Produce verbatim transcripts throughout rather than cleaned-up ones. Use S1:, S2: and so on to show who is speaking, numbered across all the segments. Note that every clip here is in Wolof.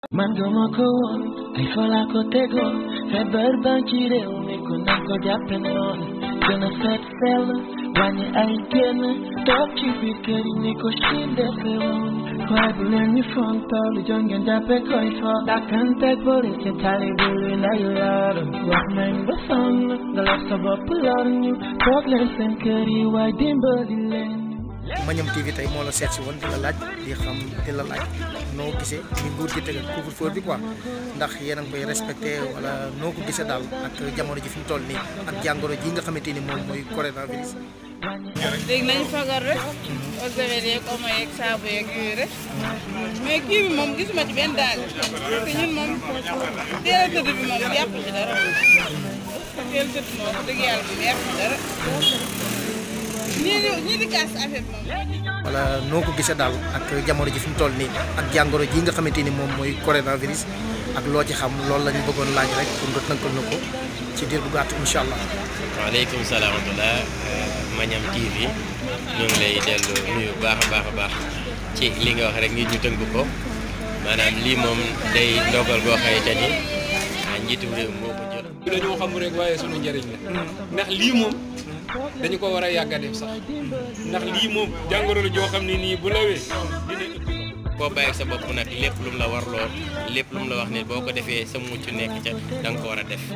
S1: man gëma ko woon ay fola ko tegoon feebar baa ci réew mi ku nañ ko jàppe noonu gën a seet sell wàññi ay génn toog ci biir kër yi ni ko Chine defee woon waaye bu leen ñu fontal lu jon ngeen jàppe koy fo dàkkanteeg police ci tali bi lu nday lor wax nañ ba sonn nga lor sa bopp lor ñu toog leen seen kër yi waaye dimbali leen.
S2: Magnam T V tey moo la seet si woon di la laaj di xam di la laaj noo gisee ni nguur gi tegal couvre-feu bi quoi ndax yéen a ngi koy respecté wala noo ko gisee daal ak jamono ji fi mu toll nii ak jàngoro ji nga xamante ni moom mooy coronavirus.
S3: léegi nañu fagar rek eau de javel yeeg omo yeeg saabu yeeg yooyu rek mais kii bi moom gisuma ci benn daal te ñun moom teel a tëdd bi moom yàpp ci dara teel tëdd moom dëgg yàlla bi yàpp ci dara ñii di ñii di kaas affaire bi moom.
S2: wala noo ko gisee daal ak jamono ji fi mu toll nii ak jàngoro ji nga xamante ni moom mooy coronavirus ak loo ci xam loolu la ñu bëggoon laaj rek pour nga tënkal na ko ci diir bu gàtt incha allah.
S4: waaleykum salaam wa rahmatulah Magnam T V ñu ngi lay dellu nuyu baax a baax a baax ci li nga wax rek nit ñu tënk ko maanaam lii moom day ndogal boo xamante ni njiitu réew moo ko jël.
S5: dañoo xam rek waaye sunu njëriñ la ndax lii moom dañu ko war a yàgg a def sax ndax lii moom jàngoro la joo xam ne nii bu lawee dina ëpp.
S4: boo bàyyi sa bopp nag lépp lu mu la warloo lépp lu mu la wax ne boo ko defee sa mucc nekk ca da nga ko war a def.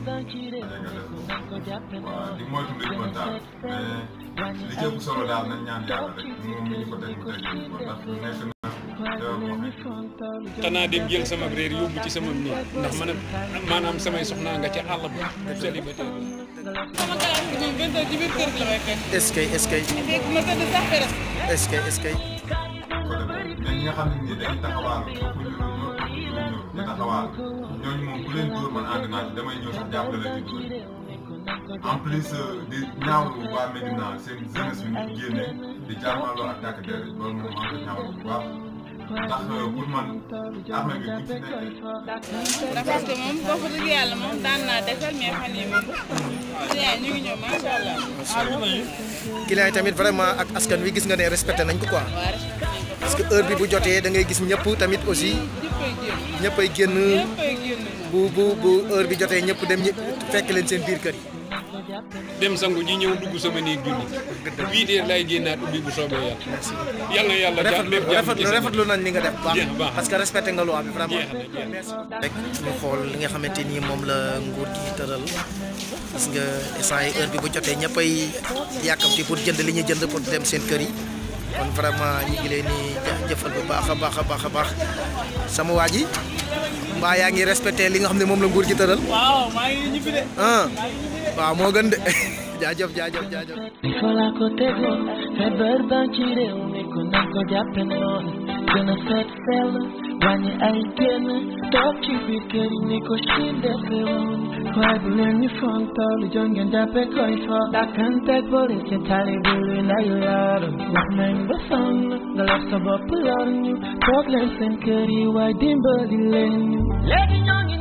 S6: waaw di moytu luy mën daal mais li ci ëpp solo daal nañ ñaan yàlla rek moom mi ñu ko teg mu teg ko ndax nekk na
S5: xanaa dem jël sama réer yóbbu ci sama néeg ndax man maanaam samay soxnaa nga ca àll ba célibataire la.
S3: sama kalaas bi moom vingt heures ci biir kër gi la may fekk.
S2: est-ce que est-ce que.
S3: fekk ma tëdd sax presque.
S2: est-ce que est-ce que.
S6: mais ñi nga xam ne nii dañuy taxawaal ëpp ñu ñoo ñoo ñu taxawaal ñooñu moom ku leen dóor man ànd naa ci damay ñëw sax jàppale la ci dóor en plus di ñaawlu waa Médina seen jeunesse bi ñu génne di jàmmaloo ak takk der loolu moom maa ngi koy ñaawlu bu baax ndax pour man armée bi bu ci nekkee.
S3: ndax parce que moom boo ko dëgg yàlla moom daan naa defal mais fan yii moom client ñu ngi ñëw macha allah.
S2: client yi tamit vraiment ak askan wi gis nga ne respecté nañ ko quoi.
S3: waaw respecté nañ ko.
S2: parce que heure bi bu jotee da ngay gis ñëpp tamit aussi. ñëppay génn
S3: ñëppay génn.
S2: bu bu bu heure bi jotee ñëpp dem ñëpp fekk leen seen biir kër yi.
S5: dem sangu ji ñëw dugg sama néeg julli huit heures lay génnaat ubbi bu soobee yàlla. yàlla na yàlla jàpp
S2: rafetlu rafetlu nañ li nga def baax parce que respecté nga loi bi vraiment. merci rek ñu xool li nga xamante ni moom la nguur gi tëral gis nga instant yi heure bi bu jotee ñëppay yàkkamti pour jënd li ñuy jënd pour dem seen kër yi kon vraiment ñu ngi leen di jëfal bu baax a baax a baax a baax sama waa ji mbaa yaa ngi respecté li nga xam ne moom la nguur gi tëral.
S3: waaw maa ngi ñibbi de.
S2: ah waaw moo gën de jaajëf jaajëf jaajëf.
S1: fola ko tegoon feebar baa ci réew mi ku nañ ko jàppe noonu gën a seet sell wàññi ay génn toog ci biir kër yi ni ko Chine defee woon waaye bu leen ñu fontal lu jon ngeen jàppe koy fo dàkkanteeg police ci tali bi lu nday lor wax nañ ba sonn nga lor sa bopp lor ñu toog leen seen kër yi waaye dimbali leen ñu léegi ñoo ngi